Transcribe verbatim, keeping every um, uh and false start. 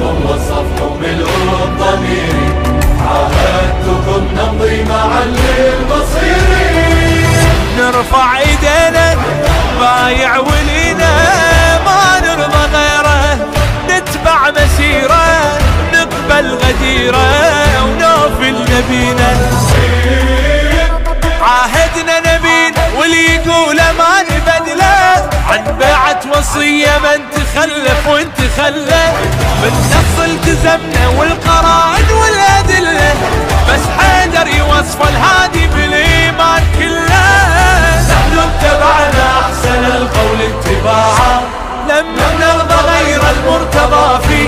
القلوب والصفح ملء الضمير، عاهدتكم نمضي معا للمصير. نرفع ايدينا بايع ولينا ما نرضى غيره، نتبع مسيره نقبل غديره ونوفي نبينا. عاهدنا نبينا واللي يقوله ما نبدله، عن بيعة وصية من تخلف وانت خله، بالنص التزمنا والقرائن والأدلة، بس حيدر يوصف الهادي بالإيمان كله. نحن اتبعنا أحسن القول اتباعا، لم نرضى غير المرتضى في